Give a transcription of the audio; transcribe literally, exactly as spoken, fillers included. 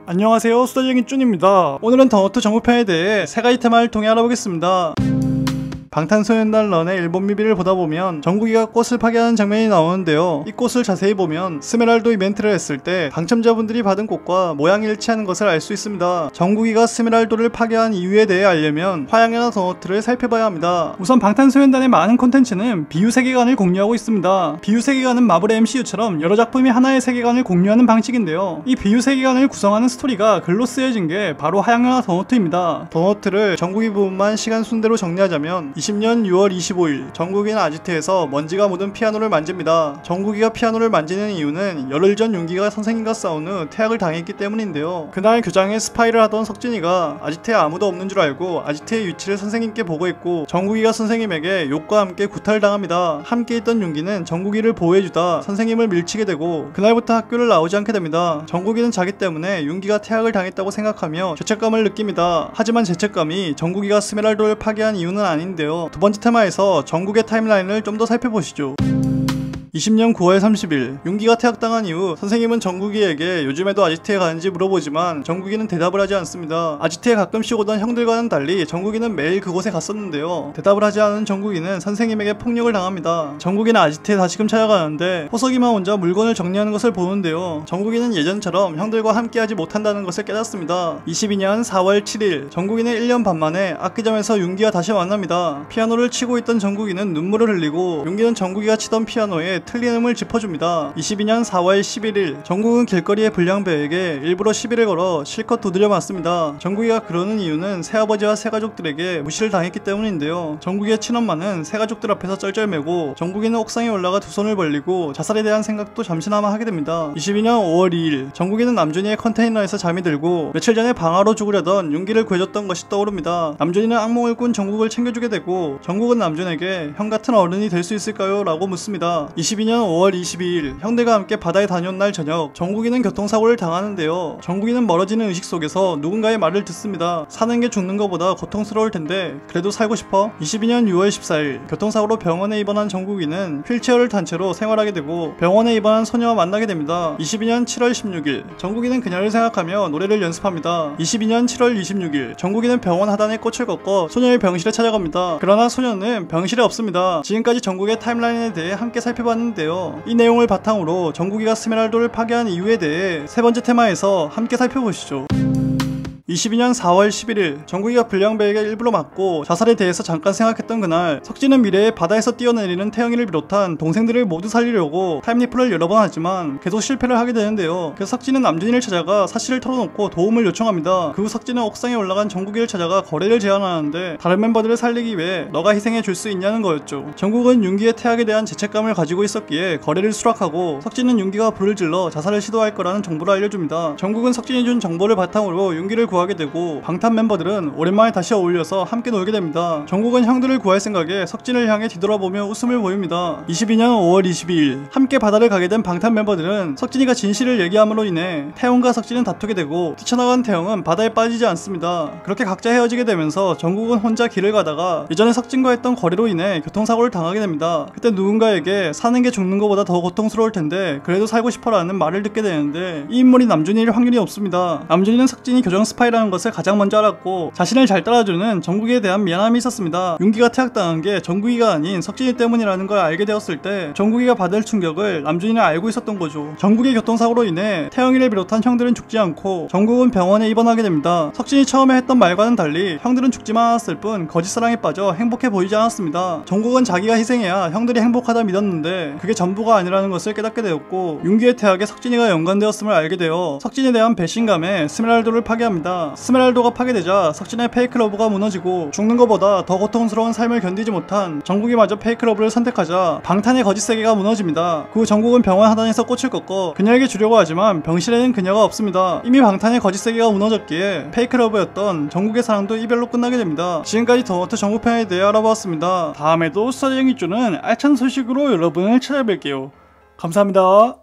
안녕하세요, 수다쟁이 쭌입니다. 오늘은 더노트 정보편에 대해 세 가지 테마를 통해 알아보겠습니다. 방탄소년단 런의 일본 뮤비를 보다 보면 정국이가 꽃을 파괴하는 장면이 나오는데요. 이 꽃을 자세히 보면 스메랄도 이벤트를 했을 때 당첨자분들이 받은 꽃과 모양이 일치하는 것을 알 수 있습니다. 정국이가 스메랄도를 파괴한 이유에 대해 알려면 화양연화 더노트를 살펴봐야 합니다. 우선 방탄소년단의 많은 콘텐츠는 비유 세계관을 공유하고 있습니다. 비유 세계관은 마블의 엠씨유처럼 여러 작품이 하나의 세계관을 공유하는 방식인데요. 이 비유 세계관을 구성하는 스토리가 글로 쓰여진 게 바로 화양연화 더노트입니다. 더노트를 정국이 부분만 시간 순대로 정리하자면 이십 년 유월 이십오일 정국이는 아지트에서 먼지가 묻은 피아노를 만집니다. 정국이가 피아노를 만지는 이유는 열흘 전 윤기가 선생님과 싸운 후 퇴학을 당했기 때문인데요. 그날 교장에 스파이를 하던 석진이가 아지트에 아무도 없는 줄 알고 아지트의 위치를 선생님께 보고했고 정국이가 선생님에게 욕과 함께 구타를 당합니다. 함께 있던 윤기는 정국이를 보호해주다 선생님을 밀치게 되고 그날부터 학교를 나오지 않게 됩니다. 정국이는 자기 때문에 윤기가 퇴학을 당했다고 생각하며 죄책감을 느낍니다. 하지만 죄책감이 정국이가 스메랄도를 파괴한 이유는 아닌데요. 두 번째 테마에서 정국의 타임라인을 좀 더 살펴보시죠. 이십 년 구월 삼십일 윤기가 퇴학당한 이후 선생님은 정국이에게 요즘에도 아지트에 가는지 물어보지만 정국이는 대답을 하지 않습니다. 아지트에 가끔씩 오던 형들과는 달리 정국이는 매일 그곳에 갔었는데요. 대답을 하지 않은 정국이는 선생님에게 폭력을 당합니다. 정국이는 아지트에 다시금 찾아가는데 호석이만 혼자 물건을 정리하는 것을 보는데요. 정국이는 예전처럼 형들과 함께하지 못한다는 것을 깨닫습니다. 이십이 년 사월 칠일 정국이는 일 년 반 만에 악기점에서 윤기와 다시 만납니다. 피아노를 치고 있던 정국이는 눈물을 흘리고 윤기는 정국이가 치던 피아노에 틀린 음을 짚어줍니다. 이십이 년 사월 십일일 정국은 길거리의 불량배에게 일부러 시비를 걸어 실컷 두드려 맞습니다. 정국이가 그러는 이유는 새아버지와 새가족들에게 무시를 당했기 때문인데요. 정국이의 친엄마는 새가족들 앞에서 쩔쩔매고 정국이는 옥상에 올라가 두 손을 벌리고 자살에 대한 생각도 잠시나마 하게 됩니다. 이십이 년 오월 이일 정국이는 남준이의 컨테이너에서 잠이 들고 며칠 전에 방아로 죽으려던 윤기를 구해줬던 것이 떠오릅니다. 남준이는 악몽을 꾼 정국을 챙겨주게 되고 정국은 남준에게 형 같은 어른이 될 수 있을까요? 라고 묻습니다. 이십이 년 오월 이십이일 형들과 함께 바다에 다녀온 날 저녁 정국이는 교통사고를 당하는데요. 정국이는 멀어지는 의식 속에서 누군가의 말을 듣습니다. 사는 게 죽는 것보다 고통스러울 텐데 그래도 살고 싶어? 이십이 년 유월 십사일 교통사고로 병원에 입원한 정국이는 휠체어를 탄 채로 생활하게 되고 병원에 입원한 소녀와 만나게 됩니다. 이십이 년 칠월 십육일 정국이는 그녀를 생각하며 노래를 연습합니다. 이십이 년 칠월 이십육일 정국이는 병원 하단에 꽃을 꺾어 소녀의 병실에 찾아갑니다. 그러나 소녀는 병실에 없습니다. 지금까지 정국의 타임라인에 대해 함께 살펴봤는데 인데요. 이 내용을 바탕으로 정국이가 스메랄도를 파괴한 이유에 대해 세 번째 테마에서 함께 살펴보시죠. 이십이 년 사월 십일일 정국이가 불량배에게 일부러 맞고 자살에 대해서 잠깐 생각했던 그날 석진은 미래에 바다에서 뛰어내리는 태영이를 비롯한 동생들을 모두 살리려고 타임리플을 여러 번 하지만 계속 실패를 하게 되는데요. 그래서 석진은 남준이를 찾아가 사실을 털어놓고 도움을 요청합니다. 그 후 석진은 옥상에 올라간 정국이를 찾아가 거래를 제안하는데 다른 멤버들을 살리기 위해 너가 희생해 줄 수 있냐는 거였죠. 정국은 윤기의 퇴학에 대한 죄책감을 가지고 있었기에 거래를 수락하고 석진은 윤기가 불을 질러 자살을 시도할 거라는 정보를 알려줍니다. 정국은 석진이 준 정보를 바탕으로 윤기를 구하 하게 되고 방탄 멤버들은 오랜만에 다시 어울려서 함께 놀게 됩니다. 정국은 형들을 구할 생각에 석진을 향해 뒤돌아보며 웃음을 보입니다. 이십이 년 오월 이십이일 함께 바다를 가게 된 방탄 멤버들은 석진이가 진실을 얘기함으로 인해 태용과 석진은 다투게 되고 뛰쳐나간 태용은 바다에 빠지지 않습니다. 그렇게 각자 헤어지게 되면서 정국은 혼자 길을 가다가 예전에 석진과 했던 거래로 인해 교통사고를 당하게 됩니다. 그때 누군가에게 사는 게 죽는 것보다 더 고통스러울 텐데 그래도 살고 싶어라는 말을 듣게 되는데 이 인물이 남준이일 확률이 없습니다. 남준이는 석진이 교정 스파이 라는 것을 가장 먼저 알았고 자신을 잘 따라주는 정국이에 대한 미안함이 있었습니다. 윤기가 퇴학당한 게 정국이가 아닌 석진이 때문이라는 걸 알게 되었을 때 정국이가 받을 충격을 남준이는 알고 있었던 거죠. 정국의 교통사고로 인해 태영이를 비롯한 형들은 죽지 않고 정국은 병원에 입원하게 됩니다. 석진이 처음에 했던 말과는 달리 형들은 죽지만 않았을 뿐 거짓사랑에 빠져 행복해 보이지 않았습니다. 정국은 자기가 희생해야 형들이 행복하다 믿었는데 그게 전부가 아니라는 것을 깨닫게 되었고 윤기의 퇴학에 석진이가 연관되었음을 알게 되어 석진에 대한 배신감에 스메랄도를 파괴합니다. 스메랄도가 파괴되자 석진의 페이크러브가 무너지고 죽는 것보다 더 고통스러운 삶을 견디지 못한 정국이마저 페이크러브를 선택하자 방탄의 거짓세계가 무너집니다. 그 후 정국은 병원 하단에서 꽃을 꺾어 그녀에게 주려고 하지만 병실에는 그녀가 없습니다. 이미 방탄의 거짓세계가 무너졌기에 페이크러브였던 정국의 사랑도 이별로 끝나게 됩니다. 지금까지 더노트 정보편에 대해 알아보았습니다. 다음에도 수다쟁이 쭈는 알찬 소식으로 여러분을 찾아뵐게요. 감사합니다.